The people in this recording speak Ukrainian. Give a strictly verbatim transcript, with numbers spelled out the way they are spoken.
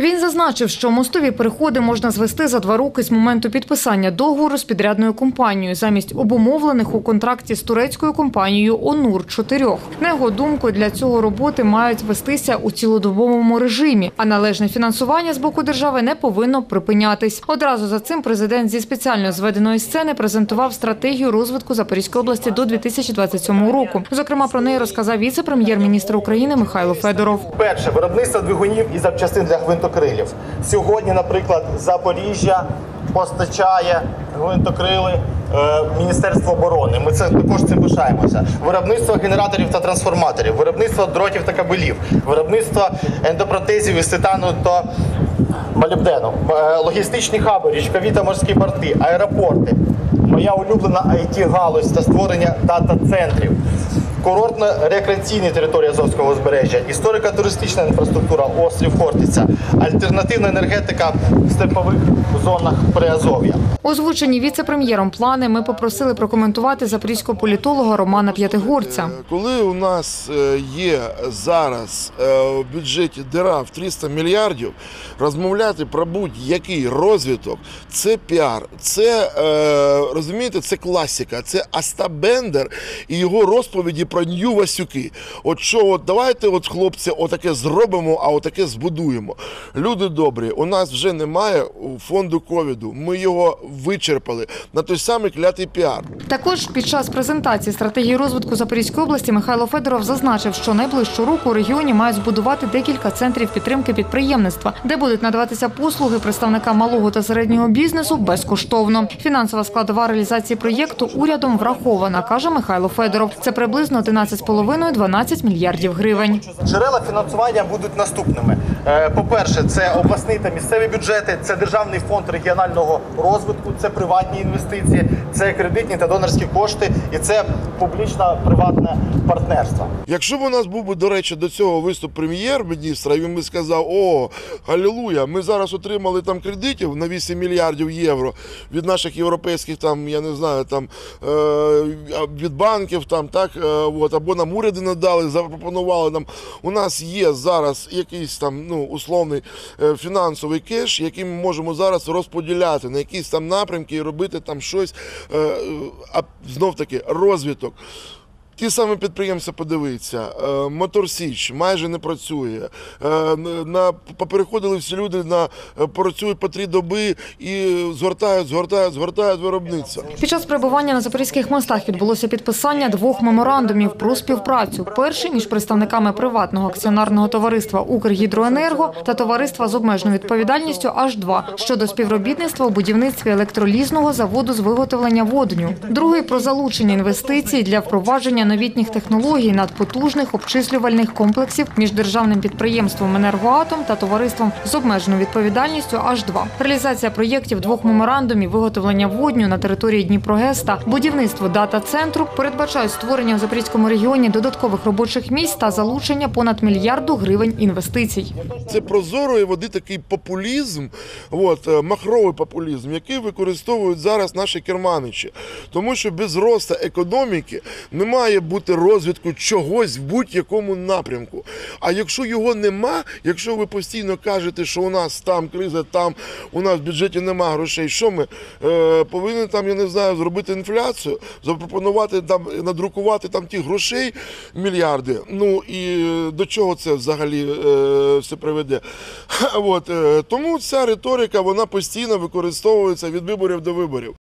Він зазначив, що мостові переходи можна звести за два роки з моменту підписання договору з підрядною компанією замість обумовлених у контракті з турецькою компанією «Онур чотири». На його думку, для цього роботи мають вестися у цілодобовому режимі, а належне фінансування з боку держави не повинно припинятись. Одразу за цим президент зі спеціально зведеної сцени презентував стратегію розвитку Запорізької області до дві тисячі двадцять сьомого року. Зокрема, про неї розказав віце-прем'єр-міністр України Михайло Федоров. Перше – виробництво двигунів і запчастин для гвинтокрилів. Сьогодні, наприклад, Запоріжжя постачає гвинтокрили е, Міністерство оборони. Ми це також цим пишаємося. Виробництво генераторів та трансформаторів, виробництво дротів та кабелів, виробництво ендопротезів із титану та молібдену, е, логістичні хаби, річкові та морські порти, аеропорти, моя улюблена ай ті-галузь та створення дата-центрів, курортно-рекреаційні території Азовського узбережжя, історико-туристична інфраструктура, острів Хортиця, альтернативна енергетика в степових зонах Приазов'я. Озвучені віце-прем'єром плани ми попросили прокоментувати запорізького політолога Романа П'ятигорця. Коли у нас є зараз в бюджеті діра в триста мільярдів, розмовляти про будь-який розвиток – це піар, це, розумієте, це класика, це Остап Бендер і його розповіді про Нью-Васюки. От що, от давайте, от, хлопці, отаке зробимо, а отаке збудуємо. Люди добрі, у нас вже немає фонду ковіду, ми його вичерпали на той самий клятий піар. Також під час презентації стратегії розвитку Запорізької області Михайло Федоров зазначив, що найближчого року у регіоні мають збудувати декілька центрів підтримки підприємництва, де будуть надаватися послуги представникам малого та середнього бізнесу безкоштовно. Фінансова складова реалізації проєкту урядом врахована, каже Михайло Федоров. Це приблизно одинадцять з половиною - дванадцять мільярдів гривень. Джерела фінансування будуть наступними. По-перше, це обласний та місцеві бюджети, це Державний фонд регіонального розвитку, це приватні інвестиції, це кредитні та донорські кошти і це публічно-приватне партнерство. Якщо б у нас був би, до речі, до цього виступ прем'єр-міністра, він би сказав: о, алілуя, ми зараз отримали там кредитів на вісім мільярдів євро від наших європейських, там, я не знаю, там, від банків, там, так, от, або нам уряди надали, запропонували нам. У нас є зараз якийсь там, ну, условний фінансовий кеш, який ми можемо зараз розподіляти на якісь там напрямки і робити там щось, а знов-таки розвиток. Ті самі підприємці, подивіться, Мотор Січ майже не працює, на, попереходили всі люди, на, працюють по три доби і згортають, згортають, згортають виробництво. Під час перебування на запорізьких мостах відбулося підписання двох меморандумів про співпрацю. Перший – між представниками приватного акціонерного товариства «Укргідроенерго» та товариства з обмеженою відповідальністю «Аш два» щодо співробітництва у будівництві електролізного заводу з виготовлення водню. Другий – про залучення інвестицій для впровадження новітніх технологій надпотужних обчислювальних комплексів між державним підприємством «Енергоатом» та товариством з обмеженою відповідальністю «Аш два». Реалізація проєктів двох меморандумів, виготовлення водню на території Дніпрогес та будівництво дата-центру передбачають створення в Запорізькому регіоні додаткових робочих місць та залучення понад мільярду гривень інвестицій. Це прозорої води такий популізм, от, махровий популізм, який використовують зараз наші керманичі. Тому що без росту економіки немає бути розвитку чогось в будь-якому напрямку. А якщо його нема, якщо ви постійно кажете, що у нас там криза, там у нас в бюджеті нема грошей, що ми е, повинні там, я не знаю, зробити інфляцію, запропонувати там, надрукувати там ті грошей мільярди. Ну і до чого це взагалі е, все приведе? От, е, тому ця риторика, вона постійно використовується від виборів до виборів.